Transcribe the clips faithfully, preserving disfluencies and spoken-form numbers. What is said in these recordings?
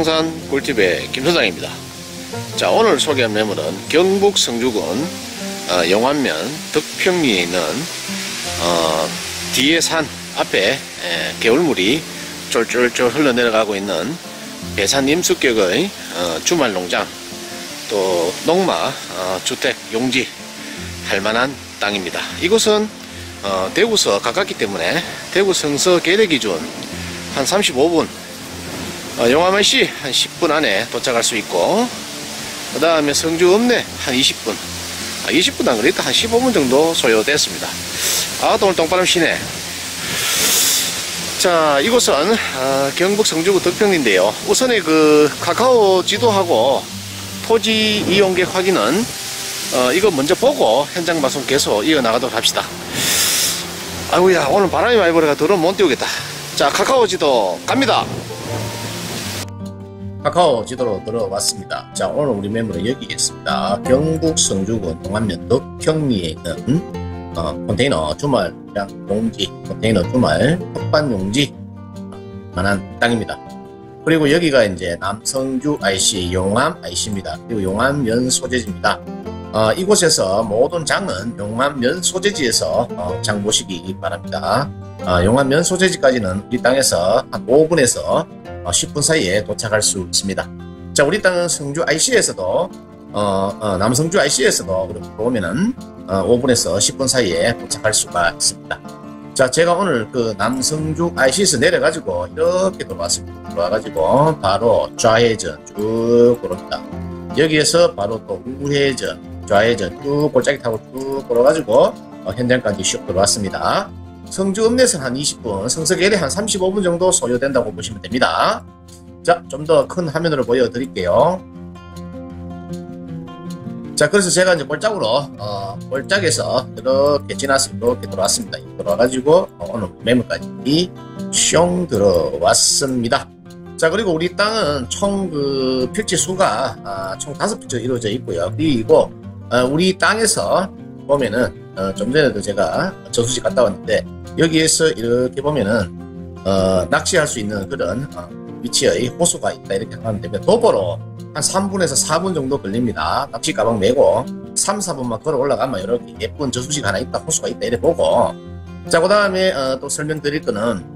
부동산 꿀팁의 김소장입니다. 자, 오늘 소개할 매물은 경북 성주군 어, 영암면 덕평리에 있는 어, 뒤에 산 앞에 에, 개울물이 쫄쫄쫄 흘러내려가고 있는 배산 임수격의 어, 주말농장, 또 농마 어, 주택 용지 할만한 땅입니다. 이곳은 어, 대구서 가깝기 때문에 대구 성서 계대 기준 한 삼십오 분, 어, 영암시 한 십 분 안에 도착할 수 있고, 그 다음에 성주 읍내 한 이십 분, 아, 이십 분 안 그랬다, 한 십오 분 정도 소요됐습니다. 아, 또 오늘 똥바람 쉬네. 자, 이곳은 어, 경북 성주구 덕평리인데요. 우선에 그 카카오 지도하고 토지 이용객 확인은 어, 이거 먼저 보고 현장 방송 계속 이어나가도록 합시다. 아이고야, 오늘 바람이 많이 불어가 들어오면 못 띄우겠다. 자, 카카오 지도 갑니다. 카카오 지도로 들어왔습니다. 자, 오늘 우리 매물은 여기 있습니다. 경북 성주군 영암면 덕평리에 있는 어, 컨테이너 주말 용지, 컨테이너 주말 헛반 용지 만한 땅입니다. 그리고 여기가 이제 남성주 아이씨, 용암 아이씨입니다. 그리고 용암면 소재지입니다. 어, 이곳에서 모든 장은 용암면 소재지에서 어, 장 보시기 바랍니다. 어, 용암면 소재지까지는 우리 땅에서 한 오 분에서 어, 십 분 사이에 도착할 수 있습니다. 자, 우리 땅은 성주 아이씨에서도 어, 어, 남성주 아이씨에서도 그렇게 보면은 어, 오 분에서 십 분 사이에 도착할 수가 있습니다. 자, 제가 오늘 그 남성주 아이씨에서 내려가지고 이렇게 돌아왔습니다. 돌아와가지고 바로 좌회전 쭉 돌아옵니다. 여기에서 바로 또 우회전, 좌회전 쭉 골짜기 타고 쭉 돌아가지고 어, 현장까지 슉 들어왔습니다. 성주 읍내에서는 한 이십 분, 성서계대 한 삼십오 분 정도 소요된다고 보시면 됩니다. 자, 좀 더 큰 화면으로 보여드릴게요. 자, 그래서 제가 이제 볼짝으로 어, 볼짝에서 이렇게 지나서 이렇게 들어왔습니다. 들어와가지고 어, 오늘 매물까지 슝 들어왔습니다. 자, 그리고 우리 땅은 총 그 필지 수가 아, 총 다섯 필지로 이루어져 있고요. 그리고 어, 우리 땅에서 보면은 어, 좀 전에도 제가 저수지 갔다 왔는데 여기에서 이렇게 보면은 어, 낚시할 수 있는 그런 어, 위치의 호수가 있다 이렇게 하면 됩니다. 도보로 한 삼 분에서 사 분 정도 걸립니다. 낚시 가방 메고 삼, 사 분만 걸어 올라가면 이렇게 예쁜 저수지가 하나 있다, 호수가 있다 이렇게 보고, 자, 그 다음에 어, 또 설명드릴 거는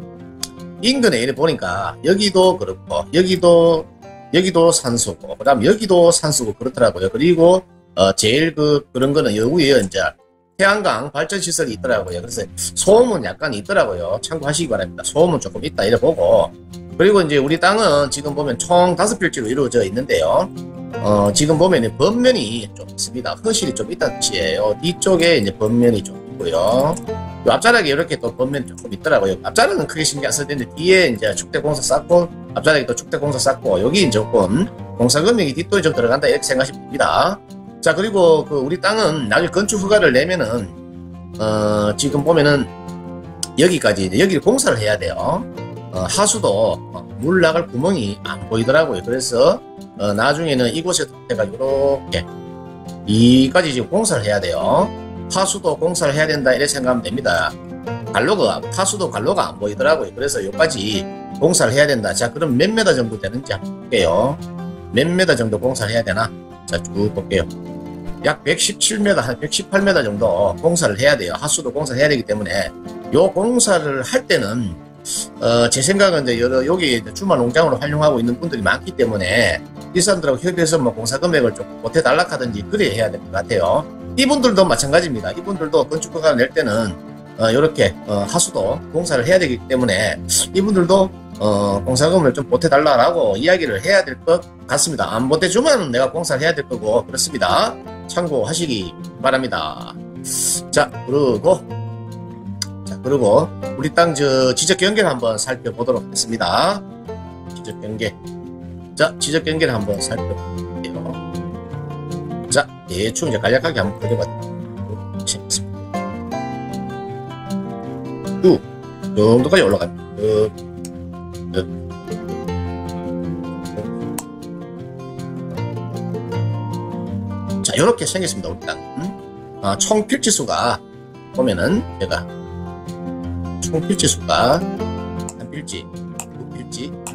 인근에 이래 보니까 여기도 그렇고 여기도 여기도 산수고 그 다음 여기도 산수고 그렇더라고요. 그리고 어, 제일 그 그런 거는 여기에 이제 태양광 발전 시설이 있더라고요. 그래서 소음은 약간 있더라고요. 참고하시기 바랍니다. 소음은 조금 있다 이래 보고, 그리고 이제 우리 땅은 지금 보면 총 다섯 필지로 이루어져 있는데요. 어, 지금 보면 번면이 좀 있습니다. 허실이 좀 있다는 뜻이에요. 뒤쪽에 이제 번면이 좀 있고요. 요 앞자락에 이렇게 또 번면이 조금 있더라고요. 앞자락은 크게 신경 안 써도 되는데 뒤에 이제 축대공사 쌓고 앞자락에 또 축대공사 쌓고 여기 조금 공사 금액이 뒷돈이 좀 들어간다 이렇게 생각하시면 됩니다. 자, 그리고 그 우리 땅은 나중에 건축 허가를 내면은 어, 지금 보면은 여기까지 여기를 공사를 해야 돼요. 어, 하수도 어, 물 나갈 구멍이 안 보이더라고요. 그래서 어, 나중에는 이곳에 내가 이렇게 이까지 지금 공사를 해야 돼요. 하수도 공사를 해야 된다 이렇게 생각하면 됩니다. 갈로가 하수도 갈로가 안 보이더라고요. 그래서 여기까지 공사를 해야 된다. 자, 그럼 몇 메다 정도 되는지 한번 볼게요. 몇 메다 정도 공사를 해야 되나? 자, 쭉 볼게요. 약 백십칠 메다, 한 백십팔 메다 정도 공사를 해야 돼요. 하수도 공사를 해야 되기 때문에 요 공사를 할 때는 어, 제 생각은 이제 여러 여기 주말 농장으로 활용하고 있는 분들이 많기 때문에 이 사람들하고 협의해서 뭐 공사 금액을 좀 보태 달락하든지 그래야 해야 될 것 같아요. 이분들도 마찬가지입니다. 이분들도 건축허가를 낼 때는 어, 이렇게 어, 하수도 공사를 해야 되기 때문에 이분들도 어, 공사금을 좀 보태달라고 이야기를 해야 될 것 같습니다. 안 보태주면 내가 공사를 해야 될 거고 그렇습니다. 참고하시기 바랍니다. 자, 그리고 자, 그리고 우리 땅 저 지적 경계를 한번 살펴보도록 하겠습니다. 지적 경계. 자, 지적 경계를 한번 살펴볼게요. 자, 대충 이제 간략하게 한번 그려봤습니다. 쭉 정도까지 올라갑니다. 쭉, 쭉. 자, 이렇게 생겼습니다. 우리 땅. 아, 총 필지수가 보면은 제가 총 필지수가 한 필지, 두 필지,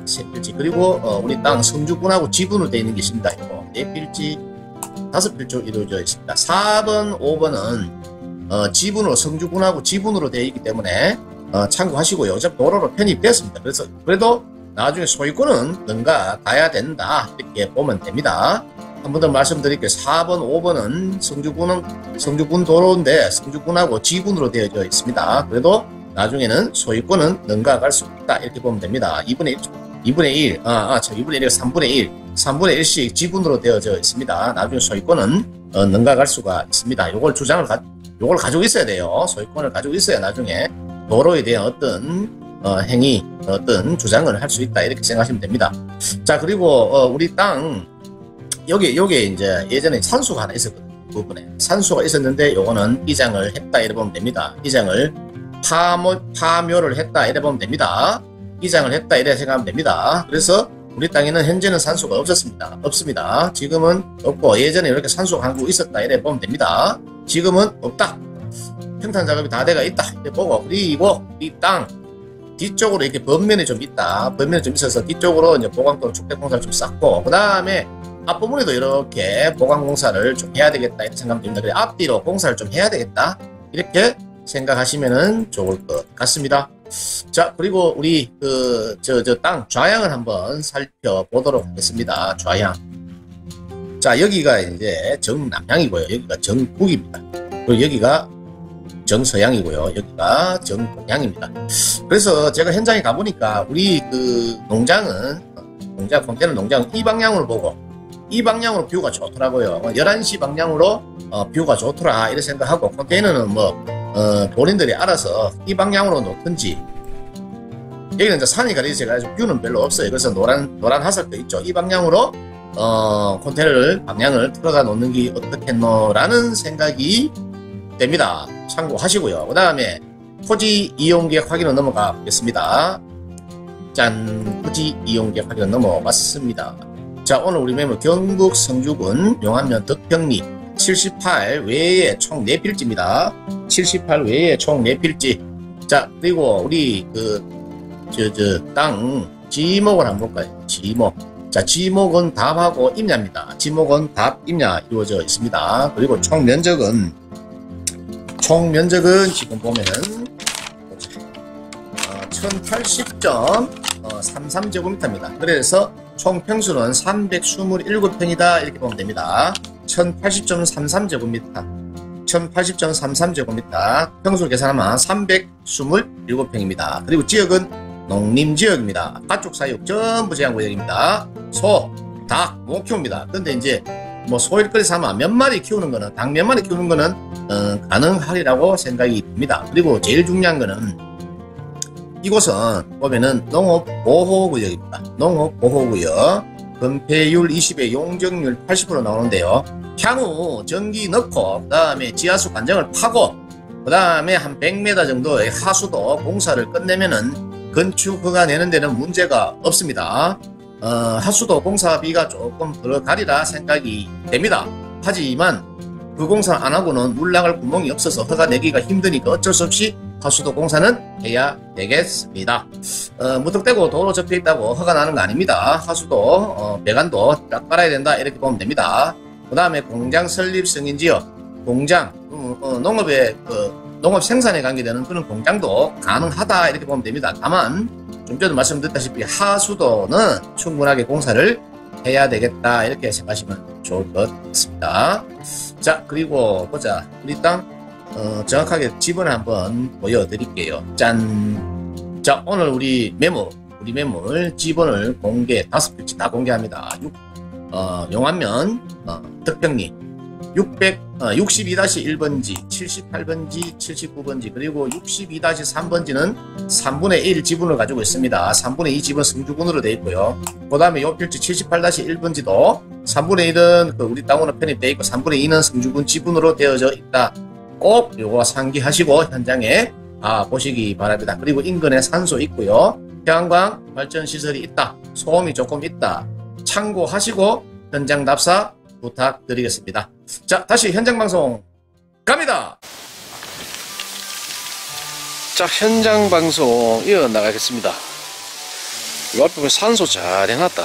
세 필지. 그리고 어, 우리 땅 성주군하고 지분으로 되어 있는 게 있습니다. 이거 네 필지, 다섯 필지로 이루어져 있습니다. 사 번, 오 번은 어, 지분으로 성주군하고 지분으로 되어 있기 때문에 어, 참고하시고요. 어차피 도로로 편입됐습니다. 그래서 그래도 나중에 소유권은 능가 가야 된다 이렇게 보면 됩니다. 한 번 더 말씀드릴게요. 사 번, 오 번은 성주군은 성주군 도로인데 성주군하고 지분으로 되어져 있습니다. 그래도 나중에는 소유권은 능가 갈 수 있다 이렇게 보면 됩니다. 이분의 일, 이분의 일, 아, 아, 저 이분의 일이 삼분의 일, 삼분의 일씩 지분으로 되어져 있습니다. 나중에 소유권은 어, 능가 갈 수가 있습니다. 요걸 주장을 가, 요걸 가지고 있어야 돼요. 소유권을 가지고 있어야 나중에 도로에 대한 어떤 어, 행위, 어떤 주장을 할 수 있다 이렇게 생각하시면 됩니다. 자, 그리고 어, 우리 땅 여기 여기 이제 예전에 산수가 하나 있었거든요. 그 부분에 산수가 있었는데 요거는 이장을 했다 이래 보면 됩니다. 이장을 파모, 파묘를 했다 이래 보면 됩니다. 이장을 했다 이래 생각하면 됩니다. 그래서 우리 땅에는 현재는 산수가 없었습니다. 없습니다. 지금은 없고 예전에 이렇게 산수가 한국 있었다 이래 보면 됩니다. 지금은 없다. 평탄 작업이 다 돼가 있다 이렇게 보고, 그리고 이 땅 뒤쪽으로 이렇게 범면이 좀 있다. 범면이 좀 있어서 뒤쪽으로 이제 보강도로 축대공사를 좀 쌓고, 그 다음에 앞부분에도 이렇게 보강공사를 좀 해야 되겠다 이렇게 생각하면 됩니다. 그래 앞뒤로 공사를 좀 해야 되겠다 이렇게 생각하시면은 좋을 것 같습니다. 자, 그리고 우리 그 저 저 땅 좌향을 한번 살펴보도록 하겠습니다. 좌향. 자, 여기가 이제 정남향이고요. 여기가 정북입니다. 그리고 여기가 정서향이고요. 여기가 정동향입니다. 그래서 제가 현장에 가보니까 우리 그 농장은 농장 컨테이너 농장은 이 방향으로 보고 이 방향으로 뷰가 좋더라고요. 열한 시 방향으로 어, 뷰가 좋더라 이렇게 생각하고, 컨테이너는 뭐 어, 본인들이 알아서 이 방향으로 놓든지, 여기는 이제 산이 가려져 가지고 뷰는 별로 없어요. 그래서 노란 노란 화살표 있죠. 이 방향으로 어, 컨테이너를 방향을 틀어가 놓는 게 어떻겠노라는 생각이 됩니다. 참고하시고요. 그 다음에 토지 이용계획 확인으로 넘어가 보겠습니다. 짠, 토지 이용계획 확인으로 넘어갔습니다. 자, 오늘 우리 매물 경북 성주군 용안면 덕평리 칠십팔 외에 총 네 필지입니다. 칠십팔 외에 총 네 필지. 자, 그리고 우리 그 저 저 땅 지목을 한번 볼까요? 지목. 자, 지목은 답하고 임야입니다. 지목은 답, 임야 이루어져 있습니다. 그리고 총 면적은 총 면적은 지금 보면은 어, 천팔십 점 삼삼 제곱미터입니다. 그래서 총 평수는 삼백이십칠 평이다 이렇게 보면 됩니다. 천팔십 점 삼삼 제곱미터, 천팔십 점 삼삼 제곱미터 평수를 계산하면 삼백이십칠 평입니다. 그리고 지역은 농림지역입니다. 가축 사육 전부 제한구역입니다. 소, 닭, 못 키웁니다. 근데 이제 뭐 소일거리 삼아 몇 마리 키우는 거는, 닭 몇 마리 키우는 거는 어, 가능하리라고 생각이 듭니다. 그리고 제일 중요한 거는 이곳은 보면은 농업보호구역입니다. 농업보호구역. 건폐율 이십에 용적률 팔십 퍼센트 나오는데요. 향후 전기 넣고, 그 다음에 지하수 관정을 파고, 그 다음에 한 백 미터 정도의 하수도 공사를 끝내면은 건축 허가 내는 데는 문제가 없습니다. 어, 하수도 공사비가 조금 들어가리라 생각이 됩니다. 하지만 그 공사 안 하고는 물 나갈 구멍이 없어서 허가 내기가 힘드니까 어쩔 수 없이 하수도 공사는 해야 되겠습니다. 어, 무턱대고 도로 접혀 있다고 허가 나는 거 아닙니다. 하수도, 어, 배관도 딱 깔아야 된다 이렇게 보면 됩니다. 그 다음에 공장 설립 승인지역, 공장, 어, 어, 농업에 그 농업 생산에 관계되는 그런 공장도 가능하다 이렇게 보면 됩니다. 다만 좀 전에 말씀드렸다시피 하수도는 충분하게 공사를 해야 되겠다 이렇게 생각하시면 좋을 것 같습니다. 자, 그리고 보자. 우리 땅 어, 정확하게 지분을 한번 보여드릴게요. 짠. 자, 오늘 우리 매물, 우리 매물 지분을 공개, 다섯 필지 다 공개합니다. 육, 어, 용안면, 어, 덕평리, 육십이 일 번지, 칠십팔 번지, 칠십구 번지, 그리고 육십이 삼 번지는 삼분의 일 지분을 가지고 있습니다. 삼분의 이 지분 성주군으로 되어 있고요. 그 다음에 요 필지 칠십팔 일 번지도 삼분의 일은 그 우리 땅으로 편입되어 있고 삼분의 이는 성주군 지분으로 되어져 있다. 꼭 요거 상기하시고 현장에 아, 보시기 바랍니다. 그리고 인근에 산소 있고요. 태양광 발전 시설이 있다. 소음이 조금 있다. 참고하시고 현장 답사 부탁드리겠습니다. 자, 다시 현장 방송 갑니다. 자, 현장 방송 이어나가겠습니다. 요 앞에 보면 산소 잘 해놨다.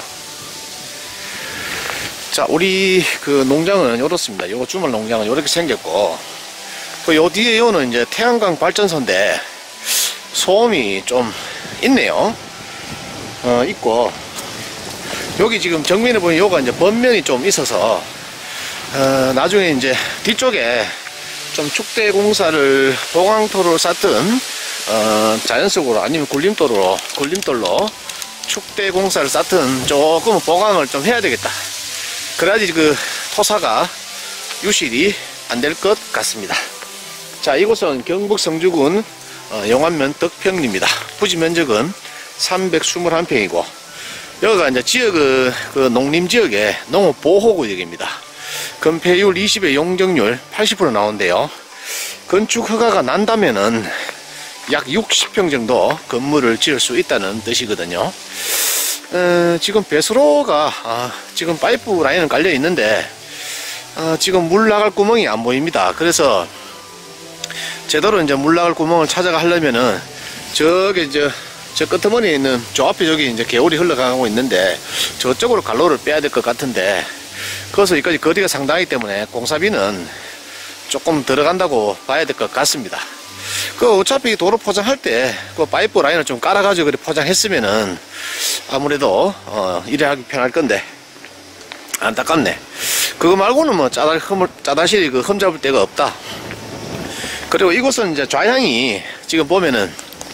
자, 우리 그 농장은 요렇습니다. 요 주말 농장은 요렇게 생겼고, 그 요 뒤에 요는 이제 태양광 발전소인데 소음이 좀 있네요. 어, 있고, 여기 지금 정면에 보면 요가 이제 번면이 좀 있어서, 어, 나중에 이제 뒤쪽에 좀 축대 공사를 보강토를 쌓든, 어, 자연석으로 아니면 굴림돌로, 굴림돌로 축대 공사를 쌓든 조금 보강을 좀 해야 되겠다. 그래야지 그 토사가 유실이 안 될 것 같습니다. 자, 이곳은 경북 성주군 어, 용안면 덕평리입니다. 부지 면적은 삼백이십일 평이고, 여기가 이제 지역, 그, 그 농림지역의 농업보호구역입니다. 건폐율 이십에 용적률 팔십 퍼센트 나온대요. 건축 허가가 난다면은 약 육십 평 정도 건물을 지을 수 있다는 뜻이거든요. 어, 지금 배수로가 아, 지금 파이프 라인은 깔려 있는데 어, 지금 물 나갈 구멍이 안 보입니다. 그래서 제대로 이제 물 나갈 구멍을 찾아가 하려면은 저기 이제 저 끄트머리에 있는 저 앞에 저기 이제 개울이 흘러가고 있는데 저쪽으로 갈로를 빼야 될 것 같은데, 그래서 여기까지 거리가 상당하기 때문에 공사비는 조금 들어간다고 봐야 될 것 같습니다. 그 어차피 도로 포장할 때 그 파이프 라인을 좀 깔아가지고 그렇게 포장했으면은 아무래도 어 일에 하기 편할 건데 안타깝네. 그거 말고는 뭐 짜달 흠을 짜다실이 그 흠 잡을 데가 없다. 그리고 이곳은 이제 좌향이 지금 보면은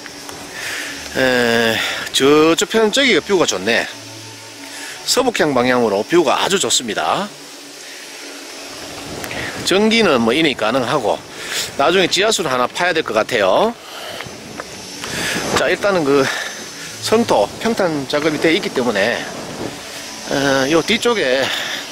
에 저쪽 편 저기가 뷰가 좋네. 서북향 방향으로 뷰가 아주 좋습니다. 전기는 뭐 이미 가능하고 나중에 지하수를 하나 파야 될 것 같아요. 자, 일단은 그 성토 평탄 작업이 되어 있기 때문에 어, 요 뒤쪽에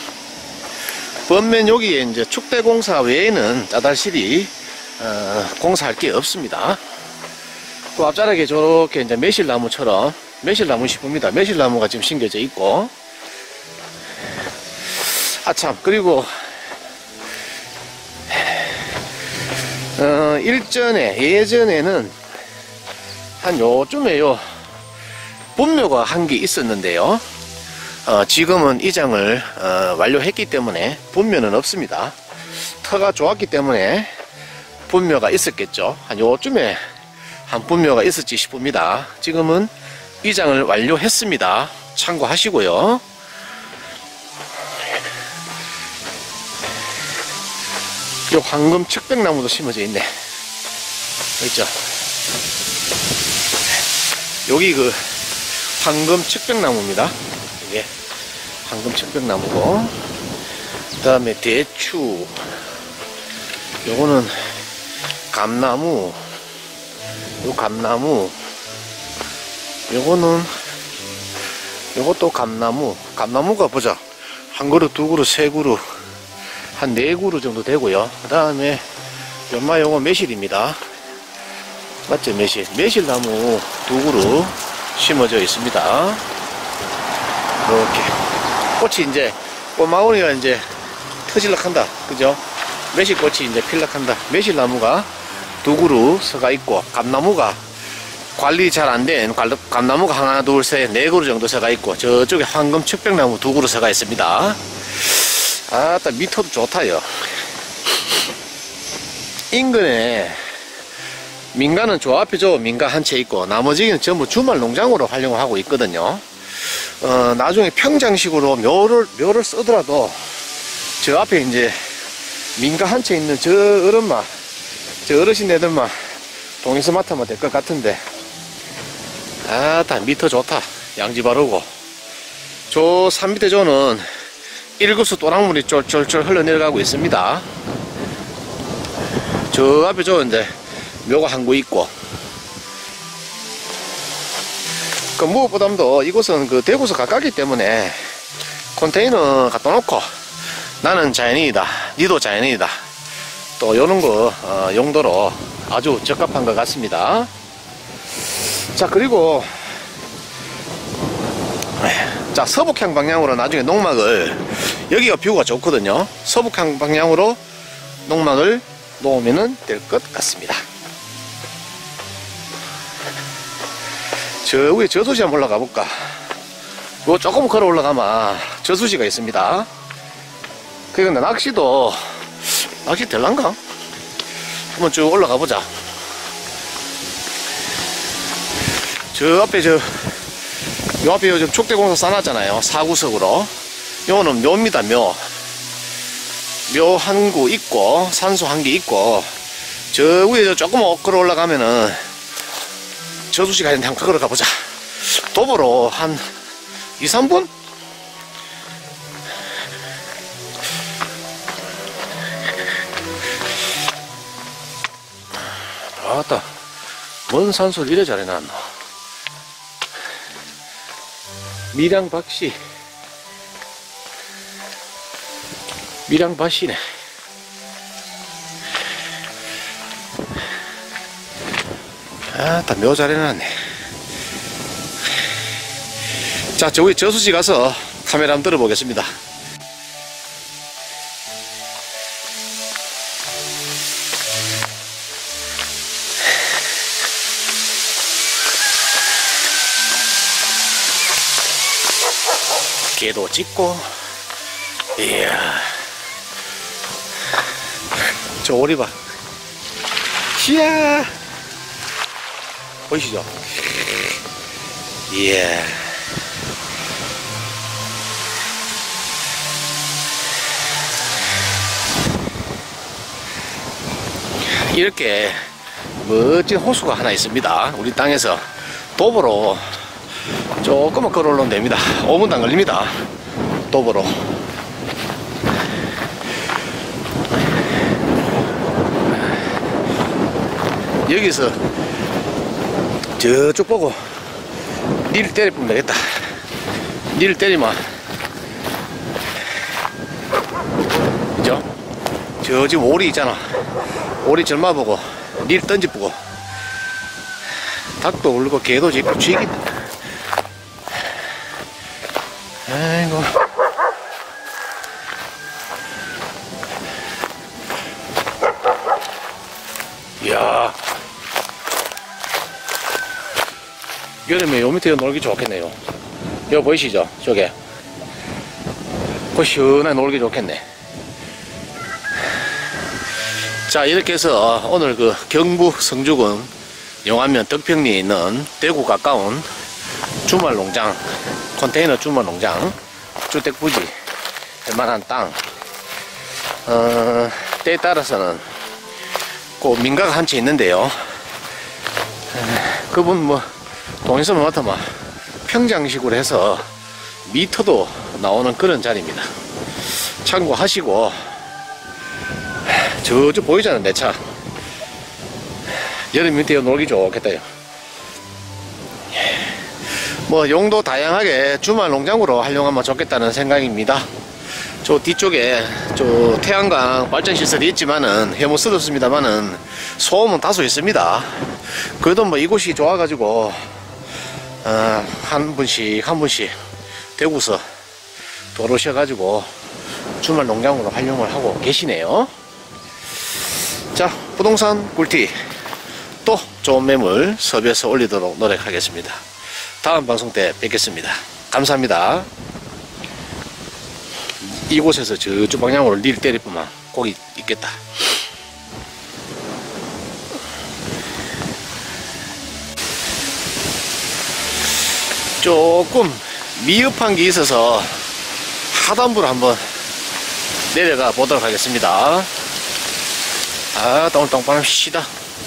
번면 여기에 이제 축대 공사 외에는 짜달실이 어, 공사할 게 없습니다. 그 앞자락에 저렇게 이제 매실나무처럼 매실나무 싶습니다. 매실나무가 지금 심겨져 있고, 아참, 그리고 어, 일전에 예전에는 한 요쯤에 요 분묘가 한 게 있었는데요. 어, 지금은 이장을 어, 완료했기 때문에 분묘는 없습니다. 터가 좋았기 때문에 분묘가 있었겠죠. 한 요쯤에 한 분묘가 있었지 싶습니다. 지금은 이장을 완료했습니다. 참고하시고요. 요 황금 척백나무도 심어져 있네. 있죠? 여기 그 황금 척백나무입니다. 이게 황금 척백나무고, 그 다음에 대추, 요거는 감나무, 요 감나무, 요거는 요것도 감나무. 감나무가 보자, 한 그루, 두 그루, 세 그루, 한 네 그루 정도 되고요. 그 다음에 연마 요거 매실입니다. 맞죠? 매실. 매실나무 두 그루 심어져 있습니다. 이렇게 꽃이 이제 꽃마무리가 이제 터질락 한다. 그죠? 매실꽃이 이제 필락 한다. 매실나무가 두 그루 서가 있고, 감나무가 관리 잘 안 된 감나무가 하나, 둘, 셋, 네 그루 정도 서가 있고, 저쪽에 황금 척백나무 두 그루 서가 있습니다. 아따, 미터도 좋다요. 인근에 민가는 저 앞에 저 민가 한 채 있고, 나머지는 전부 주말 농장으로 활용하고 있거든요. 어, 나중에 평장식으로 묘를, 묘를 쓰더라도 저 앞에 이제 민가 한 채 있는 저 어른만, 저 어르신네들만 동에서 맡으면 될 것 같은데, 아따, 미터 좋다. 양지 바르고. 저 산 밑에 저는 일급수 또랑물이 쫄쫄쫄 흘러내려가고 있습니다. 저 앞에 저 이제 묘가 한 구 있고, 그 무엇보다도 이곳은 그 대구서 가깝기 때문에 컨테이너 갖다 놓고 나는 자연인이다, 니도 자연인이다, 또 요런 거 어, 용도로 아주 적합한 것 같습니다. 자, 그리고 자, 서북향 방향으로 나중에 농막을, 여기가 뷰가 좋거든요. 서북향 방향으로 농막을 놓으면 될 것 같습니다. 저 위에 저수지 한번 올라가 볼까. 요 조금 걸어 올라가면 저수지가 있습니다. 그런데 낚시도 낚시 될란가? 한번 쭉 올라가 보자. 저 앞에 저 요 앞에 요즘 촉대공사 싸놨잖아요. 사구석으로. 요거는 묘입니다. 묘. 묘 한 구 있고 산소 한 개 있고, 저 위에 저 조금 걸어 올라가면은 저수지가 있는데 한번 걸어 가보자. 도보로 한 이, 삼 분? 아따, 뭔 산소를 이래 잘 해놨노. 밀양박씨, 밀양밭이네. 아따, 묘 잘 해놨네. 자, 저기 저수지 가서 카메라 한번 들어보겠습니다. 개도 찍고, 이야, 저 오리 봐. 이야, 보이시죠? 이야, 이렇게 멋진 호수가 하나 있습니다. 우리 땅에서 도보로 조금만 걸어 올라오면 됩니다. 오 분도 안 걸립니다. 도보로. 여기서 저쪽 보고 니를 때려보면 되겠다. 니를 때리면, 그죠? 저 지금 오리 있잖아. 오리 절마 보고 니를 던져보고, 닭도 울고 개도 짖고 쥐기다. 아이고, 이야, 여름에 요 밑에 놀기 좋겠네요. 여기 보이시죠? 저게 그 시원하게 놀기 좋겠네. 자, 이렇게 해서 오늘 그 경부 성주군 용안면 덕평리에 있는 대구 가까운 주말농장, 컨테이너 주말농장, 주택부지, 웬만한 땅, 어, 때에 따라서는 그 민가가 한 채 있는데요. 그분 뭐 돈 있으면 맡아마 평장식으로 해서 미터도 나오는 그런 자리입니다. 참고하시고, 저쪽 보이잖아, 내 차. 여름 밑에 놀기 좋겠다요. 뭐 용도 다양하게 주말 농장으로 활용하면 좋겠다는 생각입니다. 저 뒤쪽에 저 태양광 발전 시설이 있지만은 해무스럽습니다만은 소음은 다소 있습니다. 그래도 뭐 이곳이 좋아가지고 어, 한 분씩 한 분씩 대구서 들어오셔가지고 주말 농장으로 활용을 하고 계시네요. 자, 부동산 꿀팁 또 좋은 매물 섭외해서 올리도록 노력하겠습니다. 다음 방송 때 뵙겠습니다. 감사합니다. 이곳에서 저쪽 방향으로 릴 때릴 뿐만 고기 있겠다. 조금 미흡한 게 있어서 하단부로 한번 내려가 보도록 하겠습니다. 아, 오늘 똥바람 시다.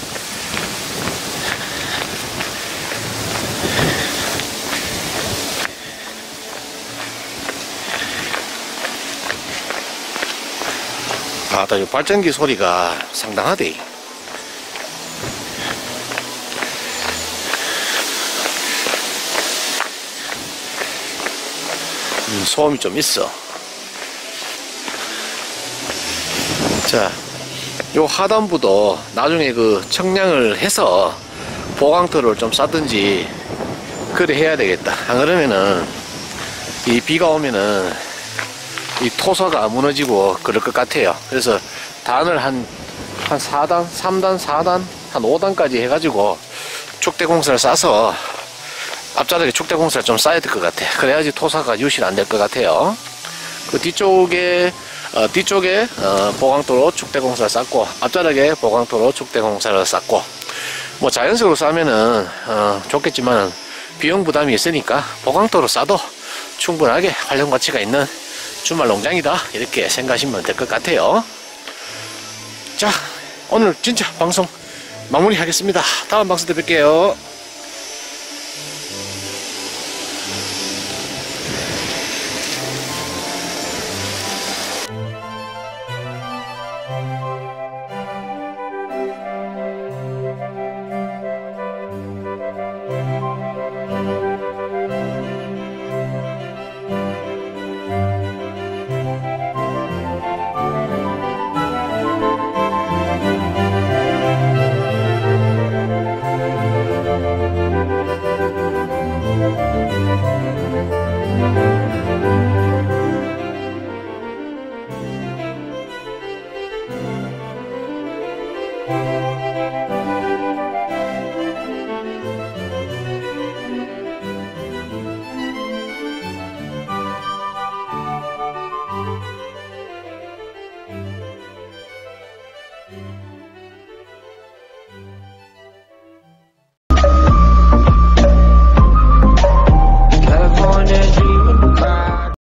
아, 이 발전기 소리가 상당하대. 음, 소음이 좀 있어. 자, 요 하단부도 나중에 그 청량을 해서 보강토를 좀 싸든지 그래 해야 되겠다. 안 그러면은 이 비가 오면은 이 토사가 무너지고 그럴 것 같아요. 그래서 단을 한, 한 사 단, 삼 단, 사 단, 한 오 단까지 해가지고 촉대 공사를 싸서 앞자락에 축대공사를 좀 쌓아야 될 것 같아. 그래야지 토사가 유실 안 될 것 같아요. 그 뒤쪽에 어, 뒤쪽에 어, 보강도로 축대공사를 쌓고 앞자락에 보강도로 축대공사를 쌓고 뭐 자연석으로 쌓으면은 어, 좋겠지만 비용 부담이 있으니까 보강도로 쌓아도 충분하게 활용 가치가 있는 주말 농장이다 이렇게 생각하시면 될 것 같아요. 자, 오늘 진짜 방송 마무리 하겠습니다. 다음 방송 때 뵐게요.